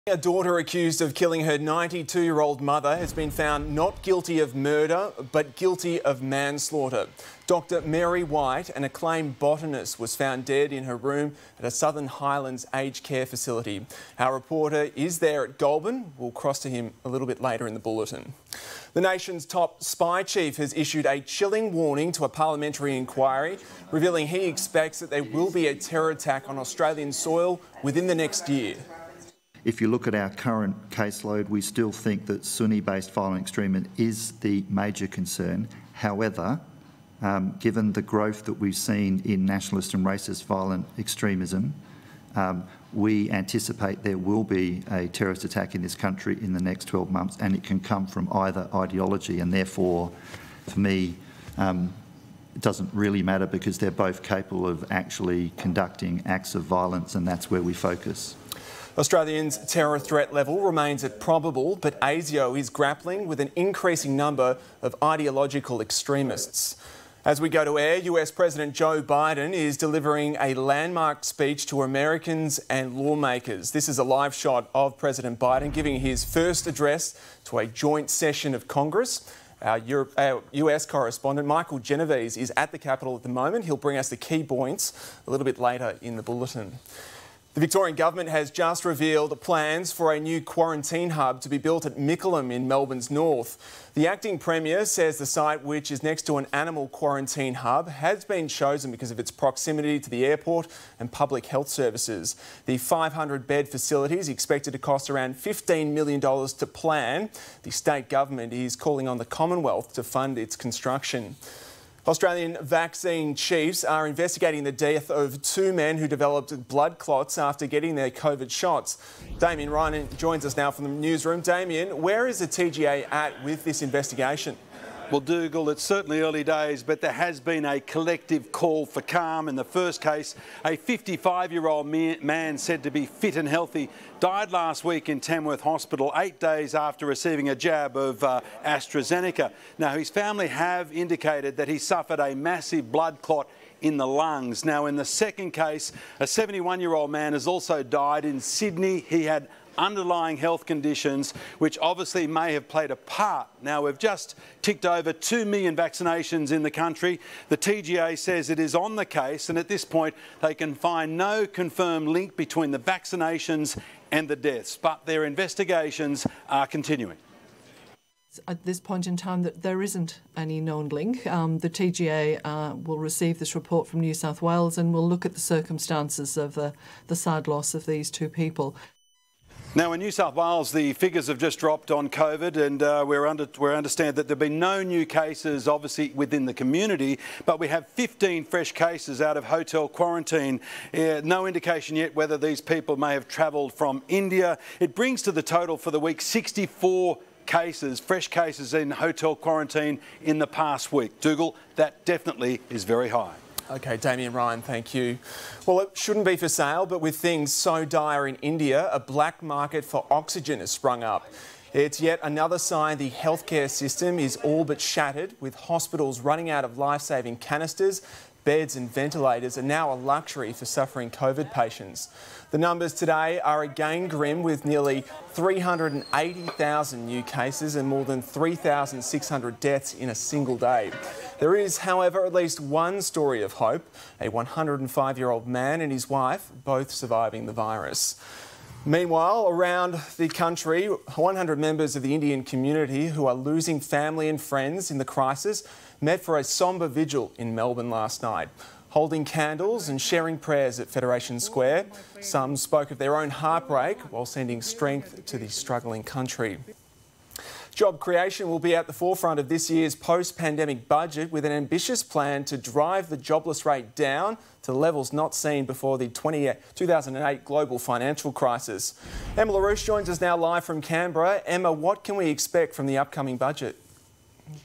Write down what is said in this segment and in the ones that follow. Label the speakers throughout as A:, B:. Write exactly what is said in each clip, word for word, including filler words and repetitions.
A: A daughter accused of killing her ninety-two-year-old mother has been found not guilty of murder, but guilty of manslaughter. Doctor Mary White, an acclaimed botanist, was found dead in her room at a Southern Highlands aged care facility. Our reporter is there at Goulburn. We'll cross to him a little bit later in the bulletin. The nation's top spy chief has issued a chilling warning to a parliamentary inquiry, revealing he expects that there will be a terror attack on Australian soil within the next year.
B: If you look at our current caseload, we still think that Sunni-based violent extremism is the major concern. However, um, given the growth that we've seen in nationalist and racist violent extremism, um, we anticipate there will be a terrorist attack in this country in the next twelve months, and it can come from either ideology, and therefore, for me, um, it doesn't really matter because they're both capable of actually conducting acts of violence, and that's where we focus.
A: Australians' terror threat level remains at probable, but ASIO is grappling with an increasing number of ideological extremists. As we go to air, U S President Joe Biden is delivering a landmark speech to Americans and lawmakers. This is a live shot of President Biden giving his first address to a joint session of Congress. Our, Europe, our U S correspondent, Michael Genovese, is at the Capitol at the moment. He'll bring us the key points a little bit later in the bulletin. The Victorian Government has just revealed plans for a new quarantine hub to be built at Mickleham in Melbourne's north. The acting Premier says the site, which is next to an animal quarantine hub, has been chosen because of its proximity to the airport and public health services. The five hundred bed facility is expected to cost around fifteen million dollars to plan. The state government is calling on the Commonwealth to fund its construction. Australian vaccine chiefs are investigating the death of two men who developed blood clots after getting their COVID shots. Damien Ryan joins us now from the newsroom. Damien, where is the T G A at with this investigation?
C: Well, Dougal, it's certainly early days, but there has been a collective call for calm. In the first case, a fifty-five-year-old man said to be fit and healthy died last week in Tamworth Hospital, eight days after receiving a jab of uh, AstraZeneca. Now, his family have indicated that he suffered a massive blood clot in the lungs. Now, in the second case, a seventy-one-year-old man has also died in Sydney. He had underlying health conditions which obviously may have played a part. Now, we've just ticked over two million vaccinations in the country. The T G A says it is on the case, and at this point they can find no confirmed link between the vaccinations and the deaths, but their investigations are continuing.
D: At this point in time, that there isn't any known link. Um, the T G A uh, will receive this report from New South Wales and will look at the circumstances of the, the sad loss of these two people.
C: Now, in New South Wales, the figures have just dropped on COVID, and uh, we're under, we understand that there have been no new cases, obviously, within the community, but we have fifteen fresh cases out of hotel quarantine. Uh, no indication yet whether these people may have travelled from India. It brings to the total for the week sixty-four cases, fresh cases in hotel quarantine in the past week. Dougal, that definitely is very high.
A: OK, Damien Ryan, thank you. Well, it shouldn't be for sale, but with things so dire in India, a black market for oxygen has sprung up. It's yet another sign the healthcare system is all but shattered, with hospitals running out of life-saving canisters. Beds and ventilators are now a luxury for suffering COVID patients. The numbers today are again grim, with nearly three hundred eighty thousand new cases and more than three thousand six hundred deaths in a single day. There is, however, at least one story of hope: a one hundred five-year-old man and his wife, both surviving the virus. Meanwhile, around the country, one hundred members of the Indian community who are losing family and friends in the crisis met for a sombre vigil in Melbourne last night. Holding candles and sharing prayers at Federation Square, some spoke of their own heartbreak while sending strength to the struggling country. Job creation will be at the forefront of this year's post-pandemic budget, with an ambitious plan to drive the jobless rate down to levels not seen before the two thousand eight global financial crisis. Emma LaRouche joins us now live from Canberra. Emma, what can we expect from the upcoming budget?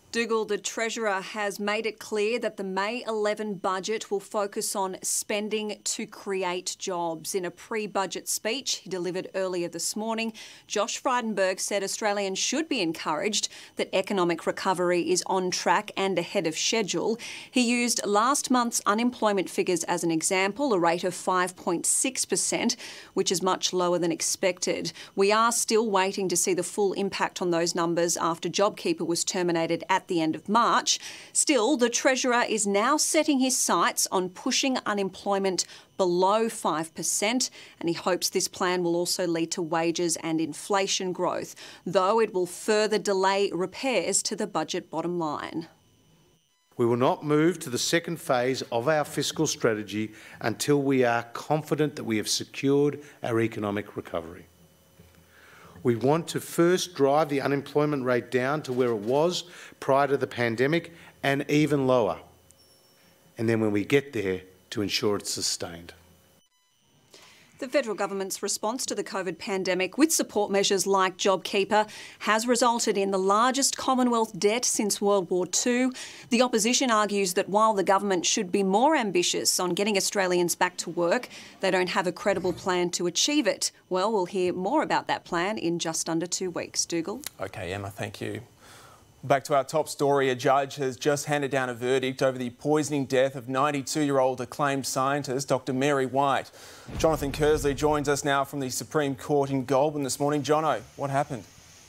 E: Dougal, the Treasurer, has made it clear that the May eleventh budget will focus on spending to create jobs. In a pre-budget speech he delivered earlier this morning, Josh Frydenberg said Australians should be encouraged that economic recovery is on track and ahead of schedule. He used last month's unemployment figures as an example, a rate of five point six percent, which is much lower than expected. We are still waiting to see the full impact on those numbers after JobKeeper was terminated at the end of March. Still, the Treasurer is now setting his sights on pushing unemployment below five percent, and he hopes this plan will also lead to wages and inflation growth, though it will further delay repairs to the budget bottom line.
F: We will not move to the second phase of our fiscal strategy until we are confident that we have secured our economic recovery. We want to first drive the unemployment rate down to where it was prior to the pandemic and even lower. And then when we get there, to ensure it's sustained.
E: The federal government's response to the COVID pandemic with support measures like JobKeeper has resulted in the largest Commonwealth debt since World War Two. The opposition argues that while the government should be more ambitious on getting Australians back to work, they don't have a credible plan to achieve it. Well, we'll hear more about that plan in just under two weeks. Dougal?
A: OK, Emma, thank you. Back to our top story. A judge has just handed down a verdict over the poisoning death of ninety-two-year-old acclaimed scientist Doctor Mary White. Jonathan Kersley joins us now from the Supreme Court in Goulburn this morning. Jono, what happened?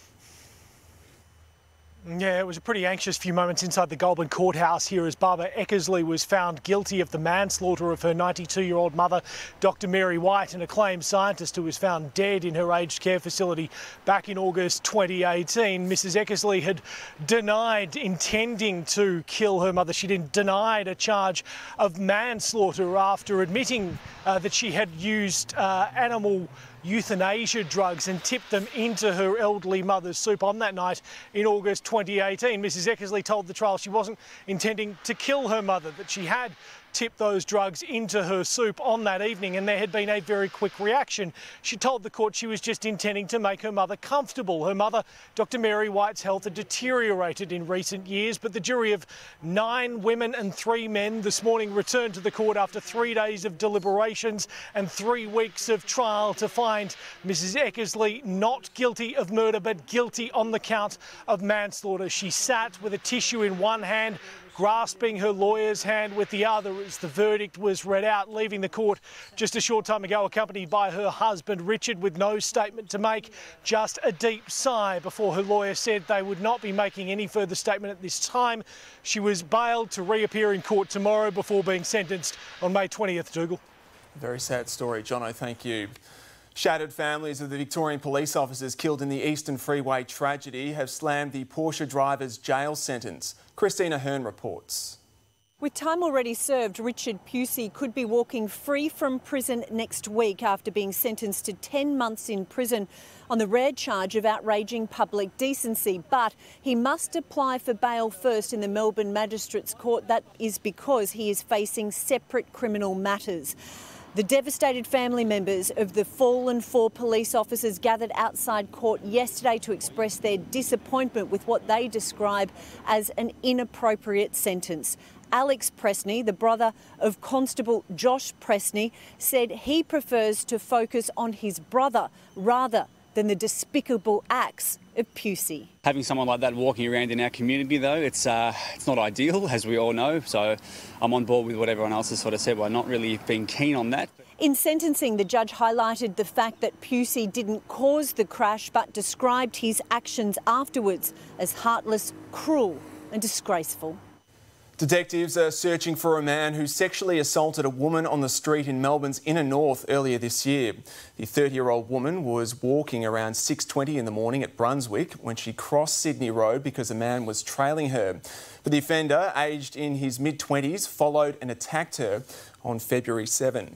G: Yeah, it was a pretty anxious few moments inside the Goulburn courthouse here as Barbara Eckersley was found guilty of the manslaughter of her ninety-two-year-old mother, Doctor Mary White, an acclaimed scientist who was found dead in her aged care facility back in August twenty eighteen. Missus Eckersley had denied intending to kill her mother. She denied a charge of manslaughter after admitting uh, that she had used uh, animal euthanasia drugs and tipped them into her elderly mother's soup on that night in August twenty eighteen. Missus Eckersley told the trial she wasn't intending to kill her mother, that she had tipped those drugs into her soup on that evening, and there had been a very quick reaction. She told the court she was just intending to make her mother comfortable. Her mother, Doctor Mary White's health had deteriorated in recent years, but the jury of nine women and three men this morning returned to the court after three days of deliberations and three weeks of trial to find Missus Eckersley not guilty of murder, but guilty on the count of manslaughter. She sat with a tissue in one hand, grasping her lawyer's hand with the other as the verdict was read out, leaving the court just a short time ago accompanied by her husband Richard with no statement to make, just a deep sigh before her lawyer said they would not be making any further statement at this time. She was bailed to reappear in court tomorrow before being sentenced on May twentieth, Dougal.
A: Very sad story. Jono, thank you. Shattered families of the Victorian police officers killed in the Eastern Freeway tragedy have slammed the Porsche driver's jail sentence. Christina Hearn reports.
H: With time already served, Richard Pusey could be walking free from prison next week after being sentenced to ten months in prison on the rare charge of outraging public decency. But he must apply for bail first in the Melbourne Magistrates Court. That is because he is facing separate criminal matters. The devastated family members of the fallen four police officers gathered outside court yesterday to express their disappointment with what they describe as an inappropriate sentence. Alex Presney, the brother of Constable Josh Presney, said he prefers to focus on his brother rather than the despicable acts of Pusey.
I: Having someone like that walking around in our community, though, it's uh, it's not ideal, as we all know. So I'm on board with what everyone else has sort of said. We're not really being keen on that.
H: In sentencing, the judge highlighted the fact that Pusey didn't cause the crash, but described his actions afterwards as heartless, cruel and disgraceful.
A: Detectives are searching for a man who sexually assaulted a woman on the street in Melbourne's inner north earlier this year. The thirty-year-old woman was walking around six twenty in the morning at Brunswick when she crossed Sydney Road because a man was trailing her. But the offender, aged in his mid-twenties, followed and attacked her on February seventh.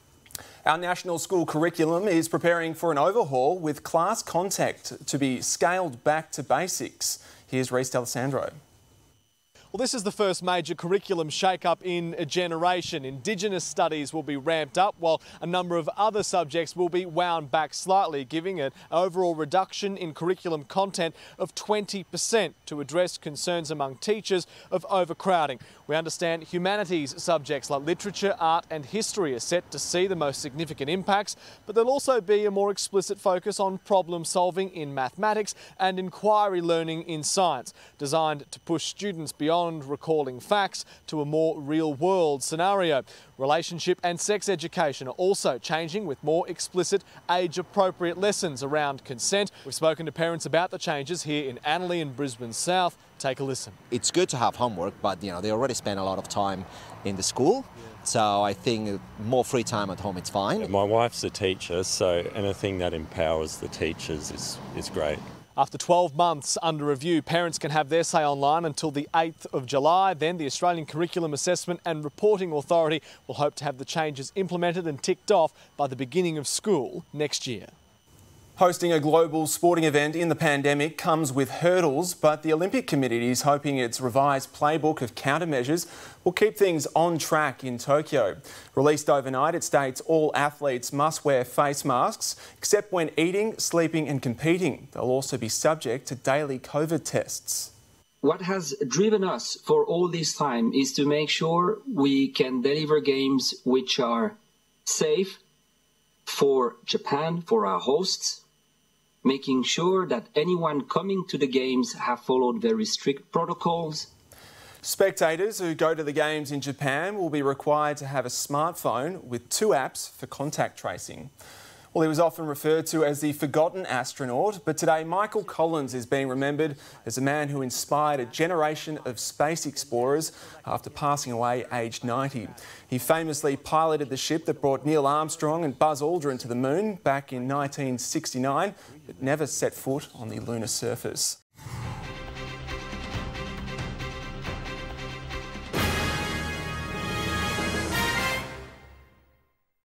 A: Our national school curriculum is preparing for an overhaul with class contact to be scaled back to basics. Here's Reece D'Alessandro.
J: Well, this is the first major curriculum shake-up in a generation. Indigenous studies will be ramped up, while a number of other subjects will be wound back slightly, giving an overall reduction in curriculum content of twenty percent to address concerns among teachers of overcrowding. We understand humanities subjects like literature, art and history are set to see the most significant impacts, but there'll also be a more explicit focus on problem solving in mathematics and inquiry learning in science, designed to push students beyond recalling facts to a more real-world scenario. Relationship and sex education are also changing, with more explicit, age-appropriate lessons around consent. We've spoken to parents about the changes here in Annerley and Brisbane South. Take a listen.
K: It's good to have homework, but you know they already spend a lot of time in the school. Yeah. So I think more free time at home, it's fine.
L: My wife's a teacher, so anything that empowers the teachers is, is great.
J: After twelve months under review, parents can have their say online until the eighth of July. Then the Australian Curriculum Assessment and Reporting Authority will hope to have the changes implemented and ticked off by the beginning of school next year.
A: Hosting a global sporting event in the pandemic comes with hurdles, but the Olympic Committee is hoping its revised playbook of countermeasures will keep things on track in Tokyo. Released overnight, it states all athletes must wear face masks, except when eating, sleeping and competing. They'll also be subject to daily COVID tests.
M: What has driven us for all this time is to make sure we can deliver games which are safe for Japan, for our hosts, making sure that anyone coming to the games have followed very strict protocols.
A: Spectators who go to the games in Japan will be required to have a smartphone with two apps for contact tracing. Well, he was often referred to as the forgotten astronaut, but today Michael Collins is being remembered as a man who inspired a generation of space explorers after passing away aged ninety. He famously piloted the ship that brought Neil Armstrong and Buzz Aldrin to the moon back in nineteen sixty-nine, but never set foot on the lunar surface.